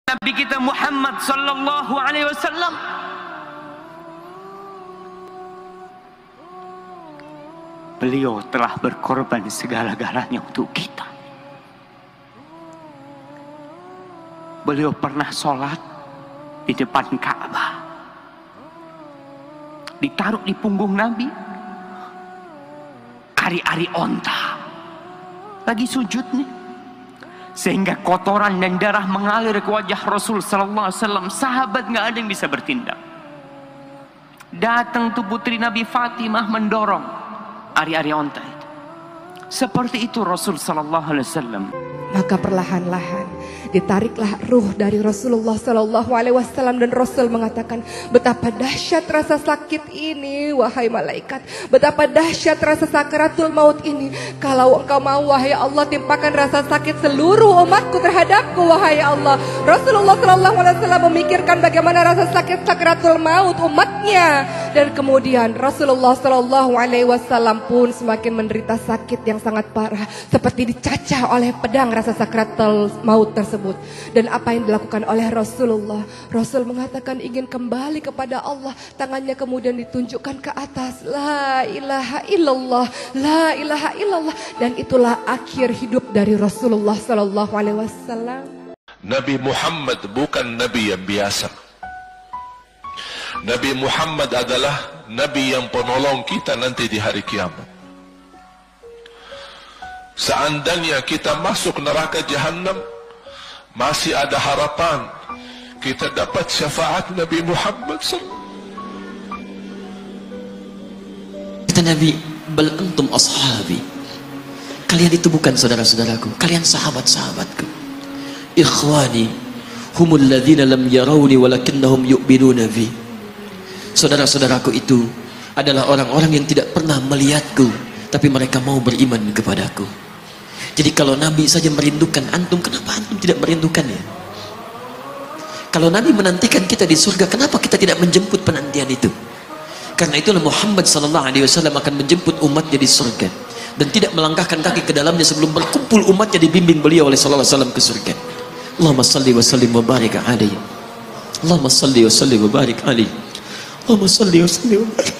Nabi kita Muhammad sallallahu alaihi wasallam. Beliau telah berkorban segala-galanya untuk kita. Beliau pernah sholat di depan Ka'bah, ditaruh di punggung Nabi ari-ari onta, lagi sujud nih, sehingga kotoran dan darah mengalir ke wajah Rasul sallallahu alaihi wasallam. Sahabat nggak ada yang bisa bertindak. Datang tuh putri Nabi Fatimah mendorong ari-ari onta itu. Seperti itu Rasul sallallahu alaihi wasallam. Maka perlahan-lahan ditariklah ruh dari Rasulullah Sallallahu Alaihi Wasallam, dan Rasul mengatakan, betapa dahsyat rasa sakit ini wahai malaikat, betapa dahsyat rasa sakaratul maut ini. Kalau engkau mau wahai Allah, timpakan rasa sakit seluruh umatku terhadapku wahai Allah. Rasulullah Sallallahu Alaihi Wasallam memikirkan bagaimana rasa sakit sakaratul maut umatnya, dan kemudian Rasulullah Sallallahu Alaihi Wasallam pun semakin menderita sakit yang sangat parah, seperti dicacah oleh pedang rasa sakaratul maut tersebut. Dan apa yang dilakukan oleh Rasulullah, Rasul mengatakan ingin kembali kepada Allah. Tangannya kemudian ditunjukkan ke atas, la ilaha illallah, la ilaha illallah. Dan itulah akhir hidup dari Rasulullah Sallallahu Alaihi Wasallam. Nabi Muhammad bukan Nabi yang biasa. Nabi Muhammad adalah Nabi yang penolong kita nanti di hari kiamat. Seandainya kita masuk neraka Jahannam, masih ada harapan kita dapat syafaat Nabi Muhammad SAW. Kata Nabi, bal antum ashabi, kalian itu bukan saudara-saudaraku, kalian sahabat-sahabatku. Ikhwani humul ladzina lam yarawni walakinnahum yu'minuna bi. Saudara-saudaraku itu adalah orang-orang yang tidak pernah melihatku, tapi mereka mau beriman kepadaku. Jadi kalau Nabi saja merindukan antum, kenapa antum tidak merindukannya? Kalau Nabi menantikan kita di surga, kenapa kita tidak menjemput penantian itu? Karena itulah Muhammad sallallahu alaihi wasallam akan menjemput umatnya di surga, dan tidak melangkahkan kaki ke dalamnya sebelum berkumpul umatnya dibimbing beliau oleh sallallahu alaihi wasallam ke surga. Allahumma salli wa sallim wa barik alaihi. Allahumma salli wa sallim wa barik alaihi. Allahumma salli wa sallim wa barik